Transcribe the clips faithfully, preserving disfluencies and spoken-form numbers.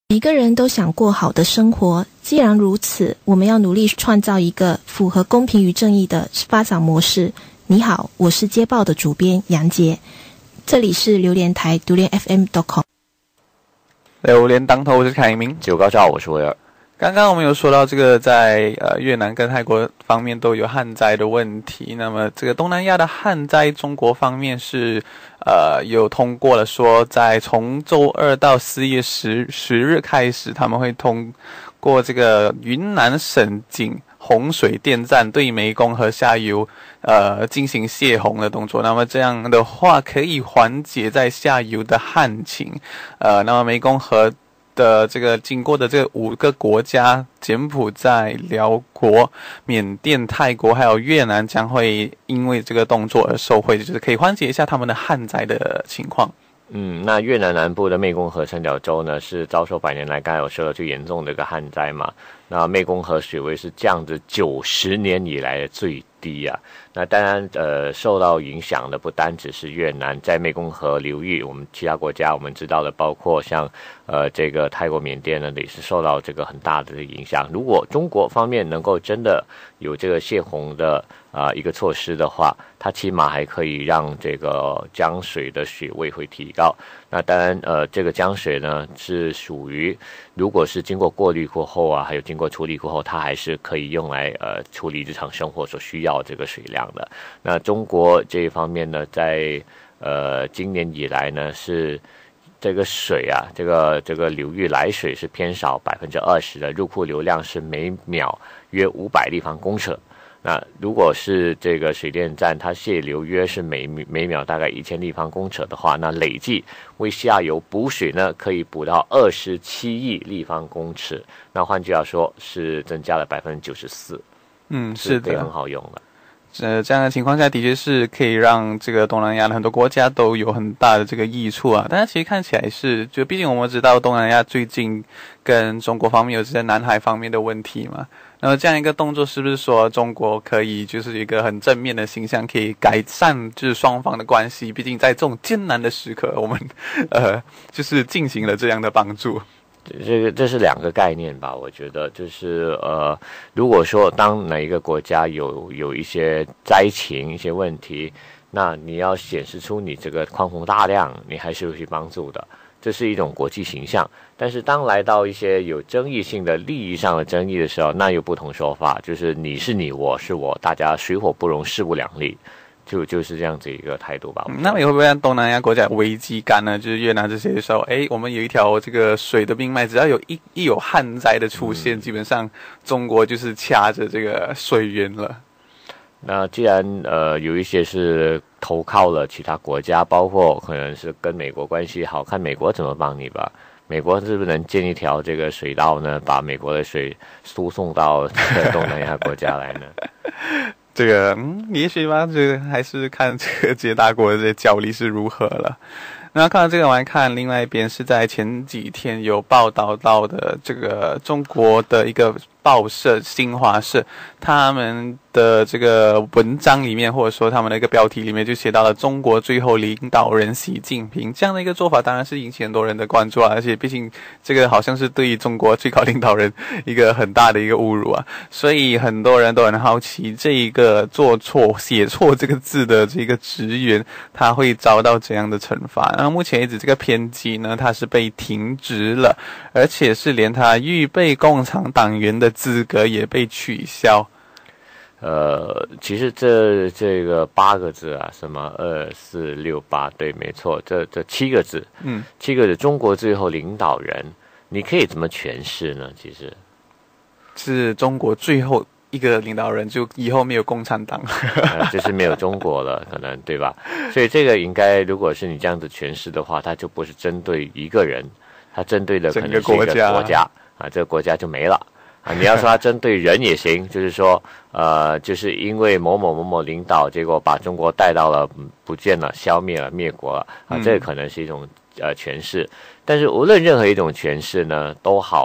每个人都想过好的生活，既然如此，我们要努力创造一个符合公平与正义的发展模式。你好，我是街报的主编杨杰，这里是榴莲台榴莲 F M 点 com。 榴莲当头，我是凯明。 九高照，我是威尔。 刚刚我们有说到这个在呃越南跟泰国方面都有旱灾的问题，那么这个东南亚的旱灾，中国方面是呃有通过了说，在从周二到四月十十日开始，他们会通过这个云南省境洪水电站对湄公河下游呃进行泄洪的动作，那么这样的话可以缓解在下游的旱情，呃，那么湄公河的这个经过的这五个国家，柬埔寨、辽国、缅甸、泰国还有越南将会因为这个动作而受惠，就是可以缓解一下他们的旱灾的情况。 嗯，那越南南部的湄公河三角洲呢，是遭受百年来刚才有说的最严重的一个旱灾嘛。那湄公河水位是降至九十年以来的最低啊。那当然，呃，受到影响的不单只是越南，在湄公河流域，我们其他国家我们知道的，包括像呃这个泰国、缅甸呢，也是受到这个很大的影响。如果中国方面能够真的有这个泄洪的啊、呃、一个措施的话，它起码还可以让这个江水的水位会提高。那当然，呃，这个江水呢是属于，如果是经过过滤过后啊，还有经过处理过后，它还是可以用来呃处理日常生活所需要这个水量的。那中国这一方面呢，在呃今年以来呢是这个水啊，这个这个流域来水是偏少百分之二十的，入库流量是每秒约五百立方公尺。那如果是这个水电站，它泄流约是每每秒大概一千立方公尺的话，那累计为下游补水呢，可以补到二十七亿立方公尺。那换句话说，是增加了百分之九十四。 嗯，是的， 很好用了。 呃，这样的情况下的确是可以让这个东南亚的很多国家都有很大的这个益处啊。但是其实看起来是，就毕竟我们知道东南亚最近跟中国方面有这些南海方面的问题嘛。那么这样一个动作是不是说中国可以就是一个很正面的形象，可以改善就是双方的关系？毕竟在这种艰难的时刻，我们呃就是进行了这样的帮助。 这个这是两个概念吧，我觉得就是呃，如果说当哪一个国家有有一些灾情、一些问题，那你要显示出你这个宽宏大量，你还是会去帮助的，这是一种国际形象。但是当来到一些有争议性的利益上的争议的时候，那又不同说法，就是你是你，我是我，大家水火不容，势不两立。就就是这样子一个态度吧。 嗯、那么也会不会让东南亚国家有危机感呢？就是越南这些时候，哎，我们有一条这个水的命脉，只要有一一有旱灾的出现，嗯、基本上中国就是掐着这个水源了。 那既然呃有一些是投靠了其他国家，包括可能是跟美国关系好，看美国怎么帮你吧。美国是不是能建一条这个水道呢？把美国的水输送到这个东南亚国家来呢？ 这个嗯，也许吧，这个还是看这个这些大国的这些角力是如何了。那看到这个，我来看另外一边是在前几天有报道到的这个中国的一个报社新华社，他们的这个文章里面，或者说他们的一个标题里面就写到了中国最后领导人习近平这样的一个做法，当然是引起很多人的关注啊，而且毕竟这个好像是对于中国最高领导人一个很大的一个侮辱啊，所以很多人都很好奇这一个做错写错这个字的这个职员他会遭到怎样的惩罚。那目前为止这个编辑呢，他是被停职了，而且是连他预备共产党员的资格也被取消。 呃，其实这这个八个字啊，什么二四六八，对，没错，这这七个字，嗯，七个字，中国最后领导人，你可以怎么诠释呢？其实是中国最后一个领导人，就以后没有共产党， 呃、就是没有中国了，可能对吧？所以这个应该，如果是你这样子诠释的话，它就不是针对一个人，它针对的可能是一个国家，国家啊，这个国家就没了。啊，你要说他针对人也行，就是说，呃，就是因为某某某某领导，结果把中国带到了不见了、消灭了、灭国了，啊，这个可能是一种呃诠释。但是无论任何一种诠释呢，都好，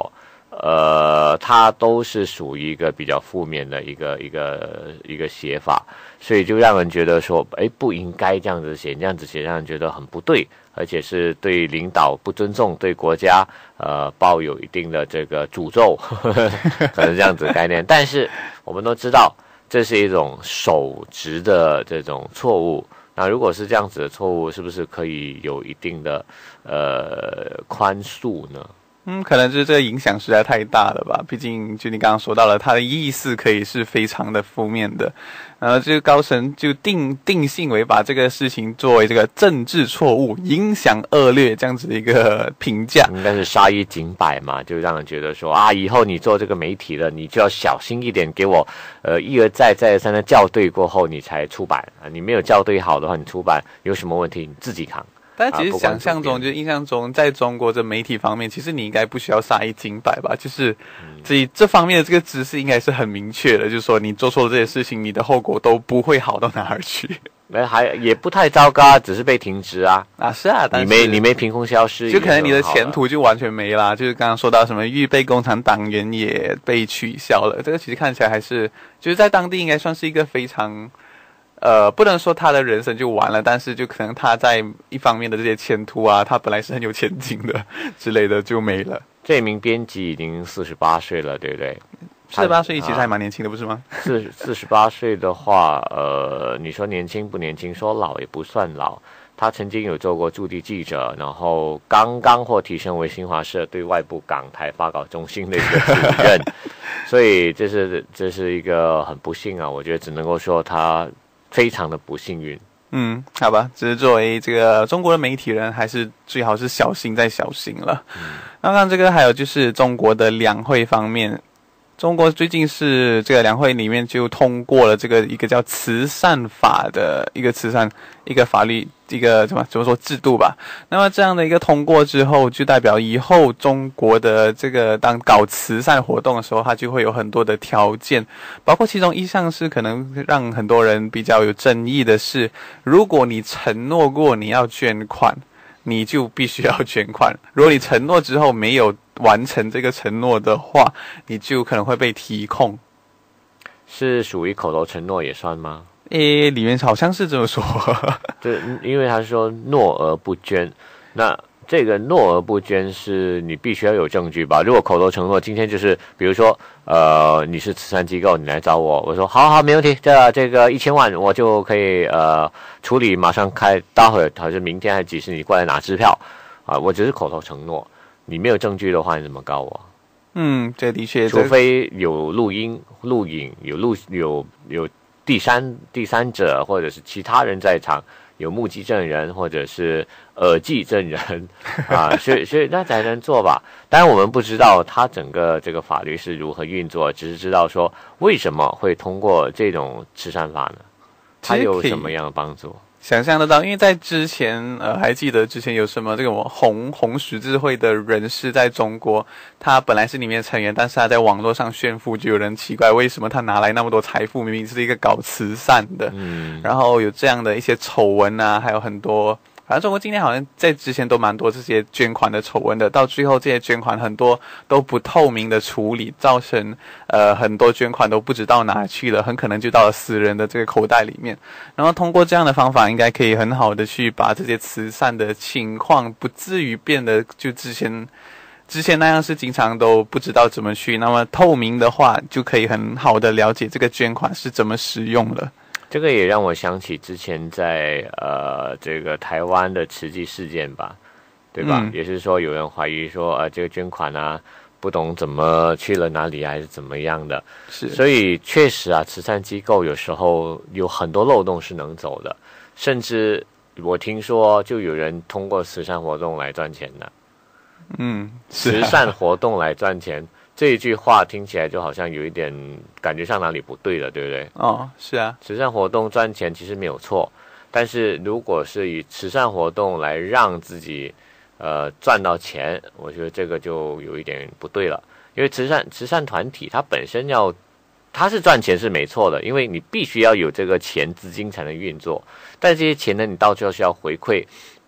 呃，它都是属于一个比较负面的一个一个一个写法，所以就让人觉得说，哎，不应该这样子写，这样子写让人觉得很不对，而且是对领导不尊重，对国家呃抱有一定的这个诅咒，呵呵可能这样子的概念。但是我们都知道，这是一种守职的这种错误。那如果是这样子的错误，是不是可以有一定的呃宽恕呢？ 嗯，可能就是这个影响实在太大了吧。毕竟，就你刚刚说到了，它的意思可以是非常的负面的。然后，这个高层就定定性为把这个事情作为这个政治错误、影响恶劣这样子的一个评价。 应该是杀一儆百嘛，就让人觉得说啊，以后你做这个媒体了，你就要小心一点，给我呃一而再、再而三的校对过后，你才出版啊。你没有校对好的话，你出版有什么问题，你自己扛。 但其实想象中，就印象中，在中国这媒体方面，其实你应该不需要杀一儆百吧？就是这这方面的这个知识应该是很明确的，就是说你做错了这些事情，你的后果都不会好到哪儿去。 哎，还也不太糟糕，只是被停职啊。 啊，是啊，但是你没你没凭空消失， 就可能你的前途就完全没啦。就是刚刚说到什么预备共产党员也被取消了，这个其实看起来还是就是在当地应该算是一个非常。呃，不能说他的人生就完了，但是就可能他在一方面的这些前途啊，他本来是很有前景的之类的就没了。 这名编辑已经四十八岁了，对不对？ 四十八岁其实还蛮年轻的，不是吗？ 四四十八岁的话，呃，你说年轻不年轻？说老也不算老。他曾经有做过驻地记者，然后刚刚获提升为新华社对外部港台发稿中心的一个主任，所以这是这是一个很不幸啊，我觉得只能够说他。非常的不幸运， 嗯，好吧，只是作为这个中国的媒体人，还是最好是小心再小心了。嗯，那看这个还有就是中国的两会方面，中国最近是这个两会里面就通过了这个一个叫慈善法的一个慈善一个法律一个怎么怎么说制度吧。那么这样的一个通过之后，就代表以后中国的这个当搞慈善活动的时候，它就会有很多的条件，包括其中一项是可能让很多人比较有争议的是，如果你承诺过你要捐款，你就必须要捐款。如果你承诺之后没有完成这个承诺的话，你就可能会被提控。 是属于口头承诺也算吗？ 诶，里面好像是这么说。 对，因为他说诺而不捐，那这个诺而不捐是你必须要有证据吧？如果口头承诺，今天就是比如说，呃，你是慈善机构，你来找我，我说好好没问题，这这个一千万我就可以呃处理，马上开，待会儿还是明天还是几时你过来拿支票啊、呃？我只是口头承诺，你没有证据的话，你怎么告我？ 嗯，这的确， 除非有录音、录影、有录有有第三第三者或者是其他人在场，有目击证人或者是耳记证人啊，所以所以那才能做吧。当然我们不知道他整个这个法律是如何运作，只是知道说为什么会通过这种慈善法呢？它有什么样的帮助？ 想象得到，因为在之前，呃，还记得之前有什么这个红红十字会的人士在中国，他本来是里面的成员，但是他在网络上炫富，就有人奇怪为什么他拿来那么多财富，明明是一个搞慈善的，嗯，然后有这样的一些丑闻啊，还有很多。反正中国今年好像在之前都蛮多这些捐款的丑闻的，到最后这些捐款很多都不透明的处理，造成呃很多捐款都不知道哪去了，很可能就到了私人的这个口袋里面。然后通过这样的方法，应该可以很好的去把这些慈善的情况不至于变得就之前之前那样是经常都不知道怎么去，那么透明的话就可以很好的了解这个捐款是怎么使用了。 这个也让我想起之前在呃这个台湾的慈济事件吧，对吧？嗯、也是说有人怀疑说呃这个捐款啊不懂怎么去了哪里还是怎么样的， 是， 所以确实啊，慈善机构有时候有很多漏洞是能走的，甚至我听说就有人通过慈善活动来赚钱的。 嗯，是啊、 慈善活动来赚钱。这一句话听起来就好像有一点感觉上哪里不对了，对不对？ 哦，是啊， 慈善活动赚钱其实没有错，但是如果是以慈善活动来让自己呃赚到钱，我觉得这个就有一点不对了。因为慈善慈善团体它本身要它是赚钱是没错的，因为你必须要有这个钱资金才能运作，但这些钱呢，你到最后是要回馈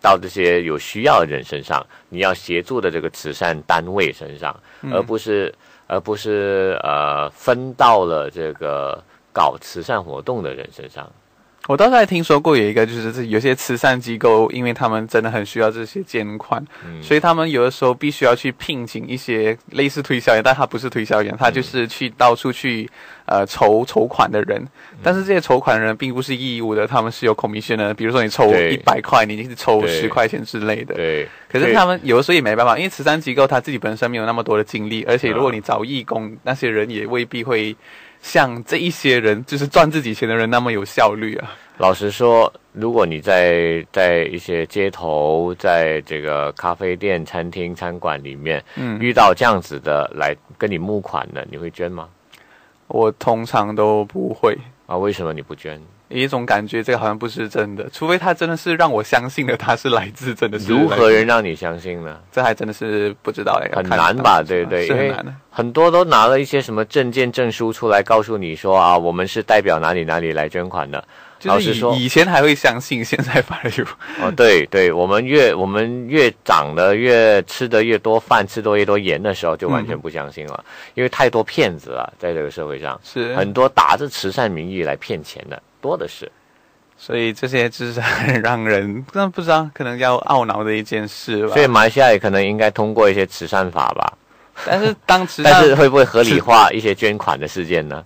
到这些有需要的人身上，你要协助的这个慈善单位身上，而不是而不是呃分到了这个搞慈善活动的人身上。 我倒是还听说过有一个，就是有些慈善机构，因为他们真的很需要这些捐款，嗯、所以他们有的时候必须要去聘请一些类似推销员，但他不是推销员，他就是去到处去呃筹筹款的人。但是这些筹款的人并不是义务的，他们是有 commission 的，比如说你抽一百块，你就是抽十块钱之类的。 对。 可是他们有的时候也没办法，因为慈善机构他自己本身没有那么多的精力，而且如果你找义工，嗯、那些人也未必会像这一些人就是赚自己钱的人那么有效率啊。 老实说，如果你在在一些街头，在这个咖啡店、餐厅、餐馆里面，嗯，遇到这样子的来跟你募款的，你会捐吗？ 我通常都不会啊。为什么你不捐？ 有一种感觉，这个好像不是真的，除非他真的是让我相信的，他是来自真的是。 如何人让你相信呢？ 这还真的是不知道哎， 很难吧？对对， 是很难的。 很多都拿了一些什么证件证书出来，告诉你说啊，我们是代表哪里哪里来捐款的。 就是以以前还会相信，现在反而有哦，对对，我们越我们越长得越吃得越多饭，吃多越多盐的时候，就完全不相信了，嗯、因为太多骗子了，在这个社会上是很多打着慈善名义来骗钱的多的是， 所以这些就是很让人那不知道可能要懊恼的一件事吧。 所以马来西亚也可能应该通过一些慈善法吧， 但是当慈善， 但是会不会合理化一些捐款的事件呢？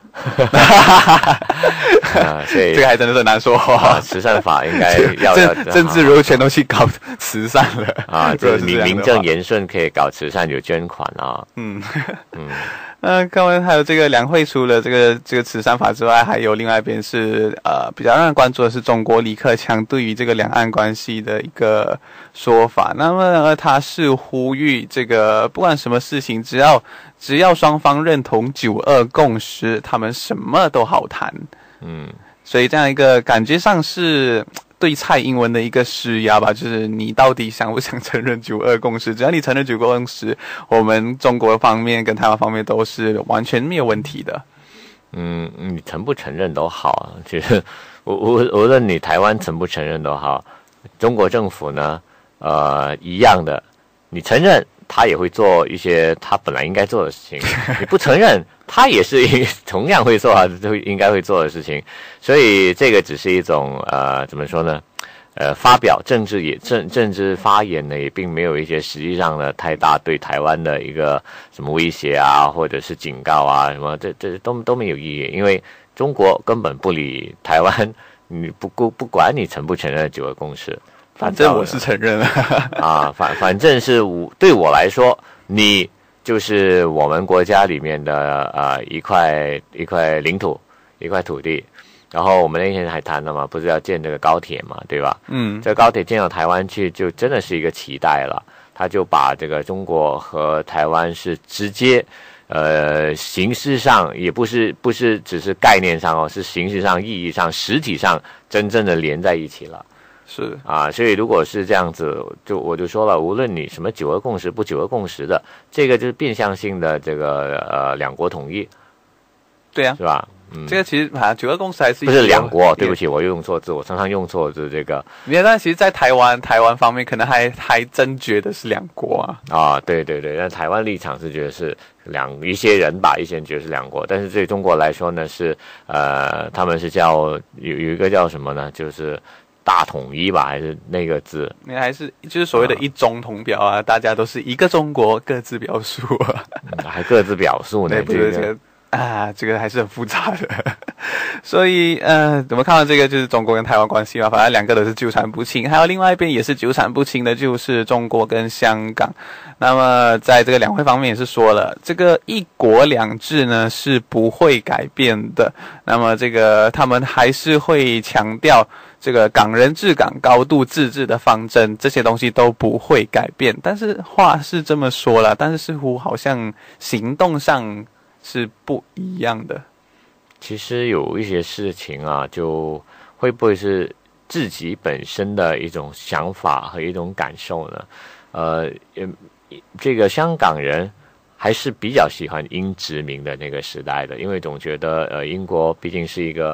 啊，所以这个还真的是难说话。 啊、慈善法应该要政政治如果全都去搞慈善了啊，这名名正言顺可以搞慈善有捐款啊。嗯嗯。呃，看完还有这个两会除了这个这个慈善法之外，还有另外一边是呃比较让人关注的是中国李克强对于这个两岸关系的一个说法。那么呃他是呼吁这个不管什么事情，只要只要双方认同九二共识，他们什么都好谈。嗯，所以这样一个感觉上是对蔡英文的一个施压吧，就是你到底想不想承认九二共识？只要你承认九二共识，我们中国方面跟台湾方面都是完全没有问题的。 嗯，你承不承认都好，其实无无无论你台湾承不承认都好，中国政府呢，呃，一样的，你承认他也会做一些他本来应该做的事情，你不承认。他也是同样会做啊，就应该会做的事情，所以这个只是一种呃，怎么说呢？呃，发表政治也政政治发言呢，也并没有一些实际上的太大对台湾的一个什么威胁啊，或者是警告啊，什么这这都都没有意义，因为中国根本不理台湾，你不不不管你承不承认九二共识， 反正我是承认了啊，反反正是我对我来说，你。就是我们国家里面的呃一块一块领土，一块土地，然后我们那天还谈了嘛，不是要建这个高铁嘛，对吧？嗯，这个高铁建到台湾去，就真的是一个期待了。他就把这个中国和台湾是直接，呃，形式上也不是不是只是概念上哦，是形式上、意义上、实体上真正的连在一起了。 是啊，所以如果是这样子，就我就说了，无论你什么九二共识不九二共识的，这个就是变相性的这个呃两国统一， 对呀、啊， 是吧？嗯， 这个其实啊九二共识还是不是两国？对不起，我用错字，我常常用错字。这个， 但其实，在台湾台湾方面，可能还还真觉得是两国啊。 啊，对对对，但台湾立场是觉得是两一些人吧，一些人觉得是两国，但是对中国来说呢，是呃，他们是叫有有一个叫什么呢？就是大统一吧，还是那个字？ 你还是就是所谓的一中同表啊，大家都是一个中国，各自表述啊， 嗯、还各自表述呢， 不是这个。啊，这个还是很复杂的，所以呃，我们看到这个就是中国跟台湾关系嘛，反正两个都是纠缠不清。还有另外一边也是纠缠不清的，就是中国跟香港。那么在这个两会方面也是说了，这个一国两制呢是不会改变的。那么这个他们还是会强调这个港人治港、高度自治的方针，这些东西都不会改变。但是话是这么说了，但是似乎好像行动上是不一样的。 其实有一些事情啊，就会不会是自己本身的一种想法和一种感受呢？呃，这个香港人还是比较喜欢英殖民的那个时代的，因为总觉得呃英国毕竟是一个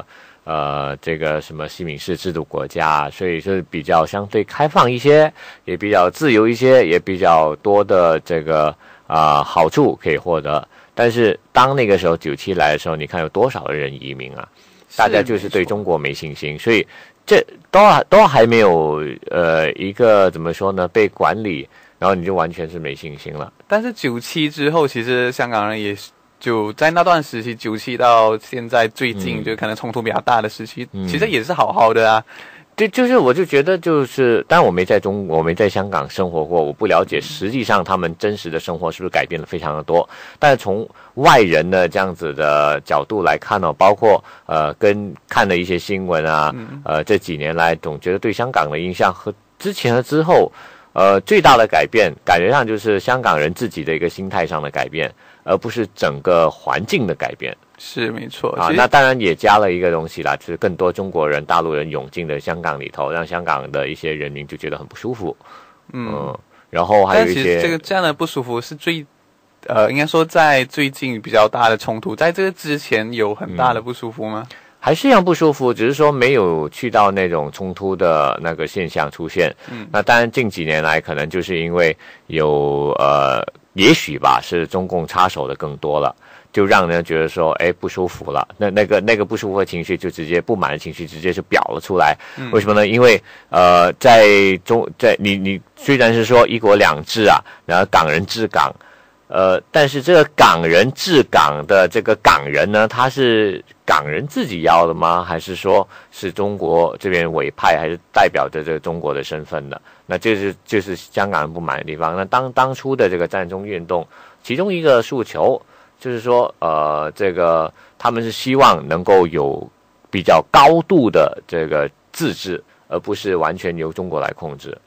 呃这个什么西敏式制度国家，所以是比较相对开放一些，也比较自由一些，也比较多的这个啊、呃、好处可以获得。但是当那个时候九七来的时候，你看有多少人移民啊？大家就是对中国没信心，所以这都都还没有呃一个怎么说呢被管理，然后你就完全是没信心了。 但是九七之后，其实香港人也就在那段时期，九七到现在最近、嗯、就可能冲突比较大的时期，嗯、其实也是好好的啊。 对，就是我就觉得就是，当然我没在中，我没在香港生活过，我不了解实际上他们真实的生活是不是改变了非常的多。但是从外人的这样子的角度来看呢、哦，包括呃跟看的一些新闻啊，呃这几年来总觉得对香港的印象和之前和之后，呃最大的改变，感觉上就是香港人自己的一个心态上的改变，而不是整个环境的改变。 是没错啊，那当然也加了一个东西啦，就是更多中国人、大陆人涌进了香港里头，让香港的一些人民就觉得很不舒服。嗯，嗯然后还有一些， 但其实这个这样的不舒服是最，呃，应该说在最近比较大的冲突，在这个之前有很大的不舒服吗？ 嗯、还是一样不舒服，只是说没有去到那种冲突的那个现象出现。嗯，那当然近几年来可能就是因为有呃，也许吧，是中共插手的更多了。就让人觉得说，哎，不舒服了。那那个那个不舒服的情绪，就直接不满的情绪，直接就表了出来。嗯、为什么呢？因为呃，在中在你你虽然是说一国两制啊，然后港人治港，呃，但是这个港人治港的这个港人呢，他是港人自己要的吗？还是说是中国这边委派，还是代表着这个中国的身份的？那这是就是香港人不满的地方。那当当初的这个占中运动，其中一个诉求。就是说，呃，这个他们是希望能够有比较高度的这个自治，而不是完全由中国来控制。